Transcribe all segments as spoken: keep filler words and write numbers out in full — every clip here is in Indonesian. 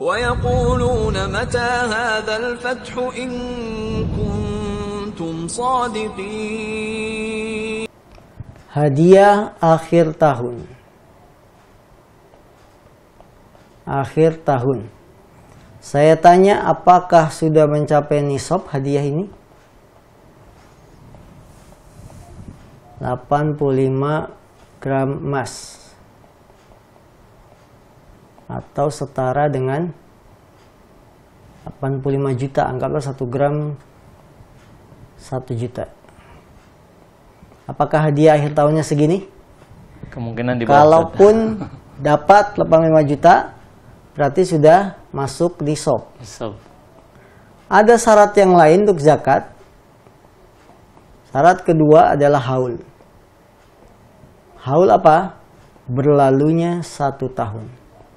ويقولون متى هذا الفتح إن كنتم صادقين. Hadiah akhir tahun. Akhir tahun. Saya tanya, apakah sudah mencapai nisab hadiah ini? delapan puluh lima gram emas. Atau setara dengan delapan puluh lima juta, anggaplah satu gram satu juta. Apakah hadiah akhir tahunnya segini? Kemungkinan di bawah. Kalaupun dapat delapan puluh lima juta, berarti sudah masuk nisab. Nisab. Ada syarat yang lain untuk zakat. Syarat kedua adalah haul. Haul apa? Berlalunya satu tahun.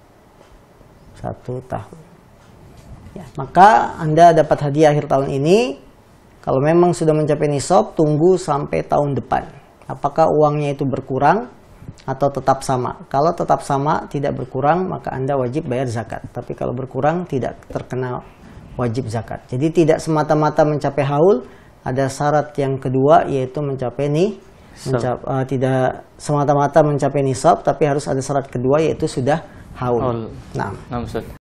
Satu tahun. Ya, maka Anda dapat hadiah akhir tahun ini. Kalau memang sudah mencapai nisab, tunggu sampai tahun depan. Apakah uangnya itu berkurang atau tetap sama? Kalau tetap sama, tidak berkurang, maka Anda wajib bayar zakat. Tapi kalau berkurang, tidak terkena wajib zakat. Jadi tidak semata-mata mencapai haul. Ada syarat yang kedua, yaitu mencapai nih. Mencap, uh, tidak semata-mata mencapai nisab, tapi harus ada syarat kedua, yaitu sudah haul. Haul. Nah, Nah, Ustaz.